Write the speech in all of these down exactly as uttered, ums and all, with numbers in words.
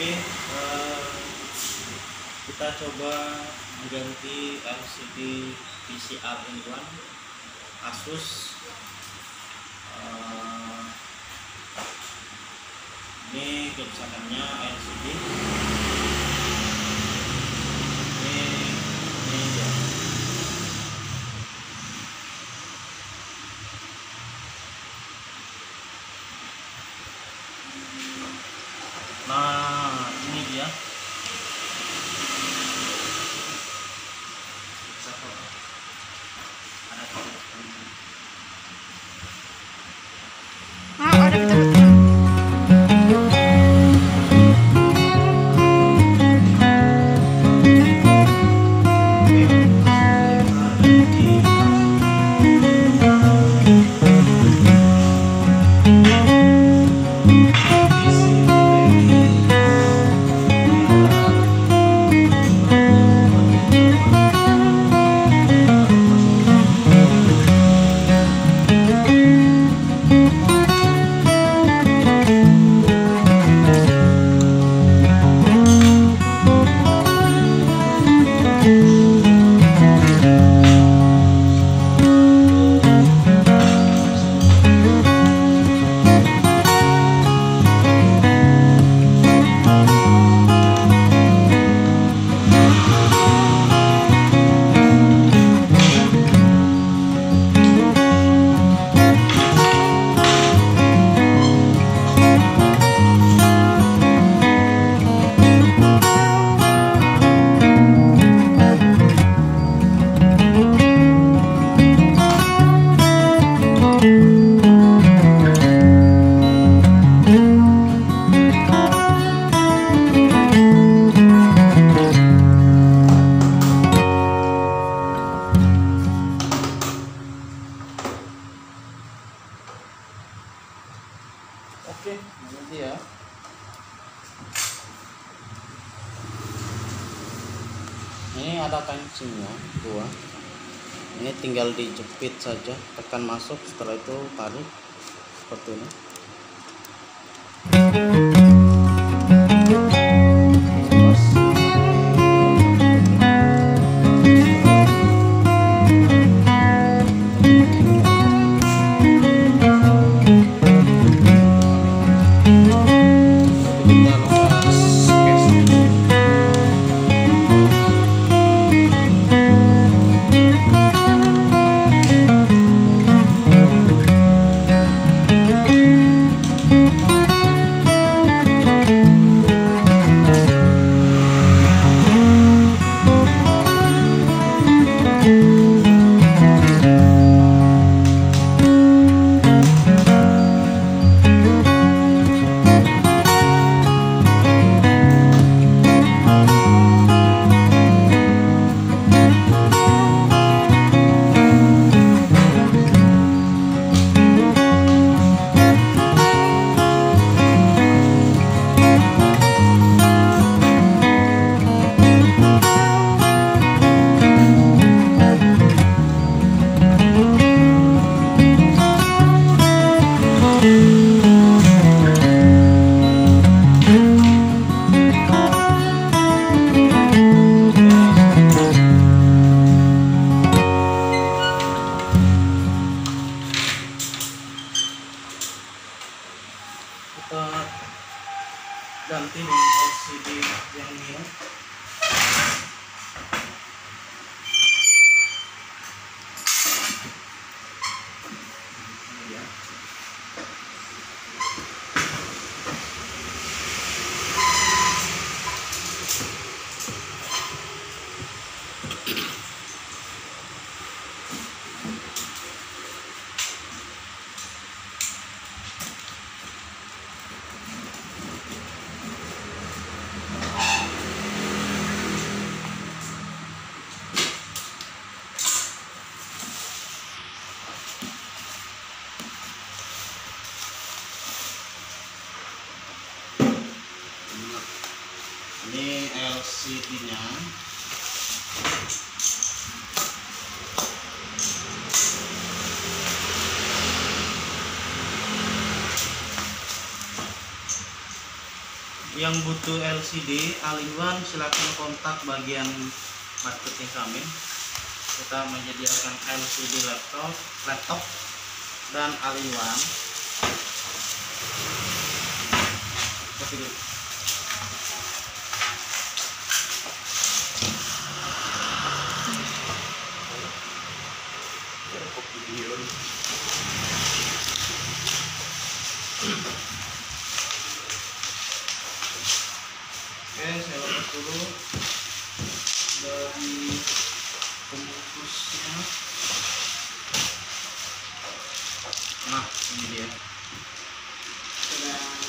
Oke, eh, kita coba mengganti L C D V C R in one Asus. Eh, ini kerusakannya L C D. Ini, ini dia. Nah, ini dia. Ah, ada betul-betul. Oke, nanti ya. Ini ada tensinya dua. Ini tinggal dijepit saja, tekan masuk, setelah itu tarik seperti ini. Kita ganti dengan L C D yang ini. Ini ya. Ini L C D-nya. Yang butuh L C D all-in-one silakan kontak bagian marketing kami. Kita menyediakan L C D laptop, laptop dan all-in-one. Kopi dulu. Kopi dulu. Oke, saya lepas dulu dari pembungkusnya. Nah, ini dia. Tadang.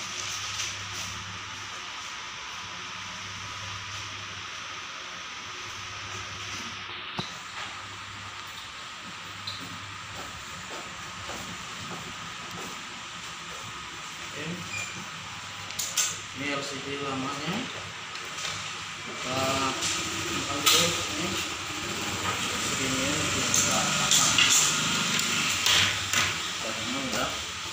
Oke. Ini L C D lamanya. Kita simpan dulu ini. Ini bisa pasang. Bahannya udah.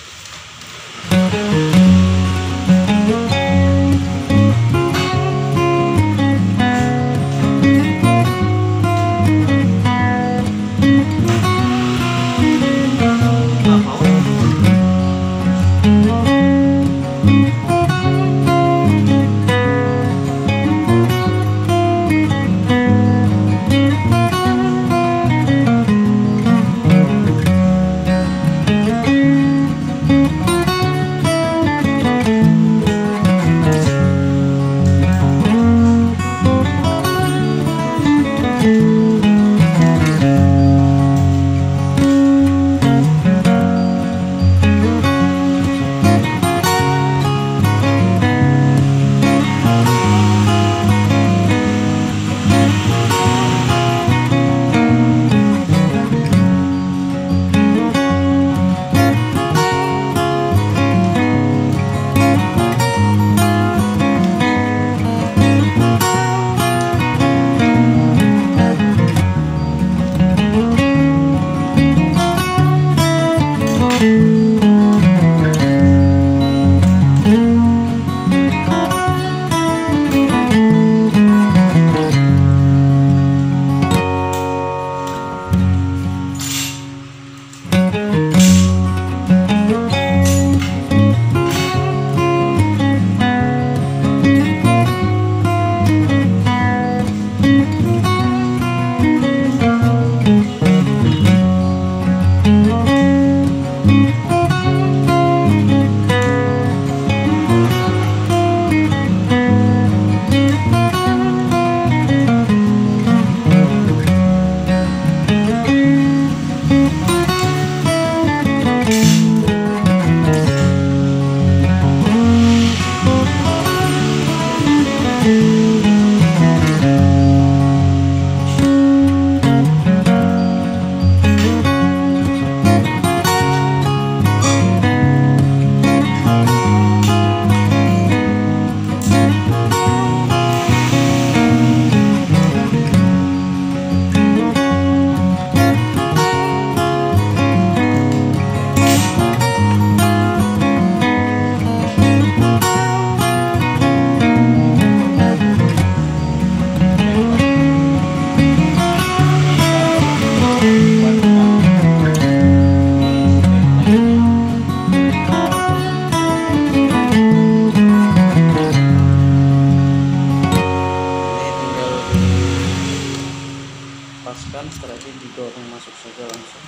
Lepaskan, setelah itu didorong masuk saja langsung.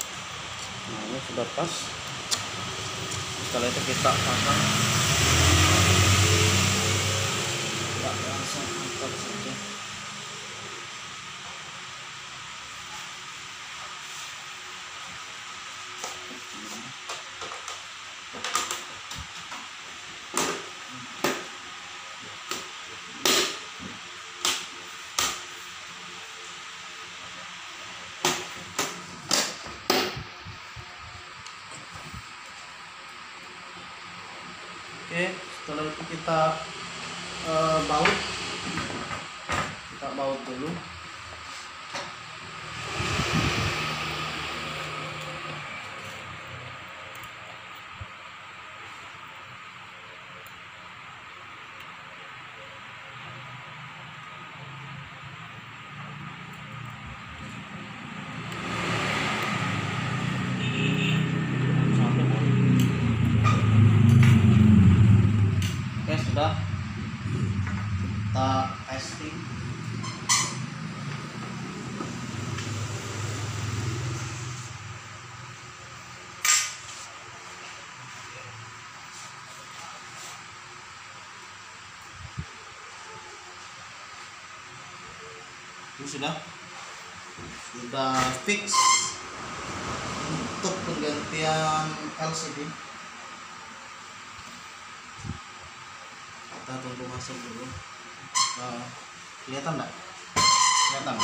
Nah, ini sudah pas. Setelah itu kita pasang, kita langsung angkat saja. Oke, setelah itu kita uh, baut, kita baut dulu. sudah, kita testing. Ini sudah sudah fix untuk penggantian L C D. Kita tunggu masuk dulu. Uh, kelihatan enggak? Kelihatan.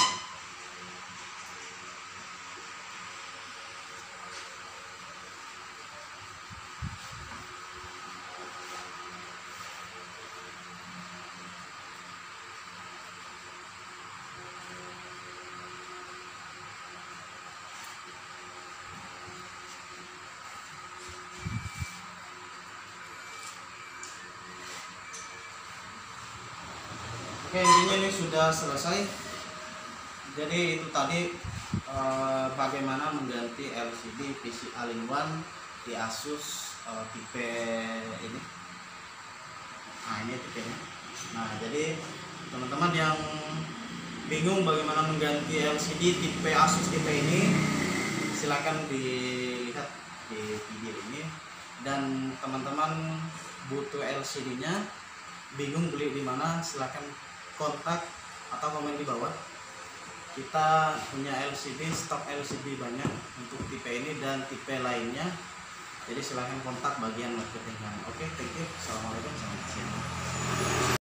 Oke, intinya ini sudah selesai. Jadi itu tadi eh, bagaimana mengganti L C D P C All-in-One di Asus eh, tipe ini. Nah, ini tipenya. Nah, jadi teman-teman yang bingung bagaimana mengganti L C D tipe Asus tipe ini, silakan dilihat di video ini. Dan teman-teman butuh L C D-nya, bingung beli di mana, silakan kontak atau komen di bawah. Kita punya L C D, stok L C D banyak untuk tipe ini dan tipe lainnya. Jadi silahkan kontak bagian marketing kami. Oke, thank you. Assalamualaikum, selamat siang.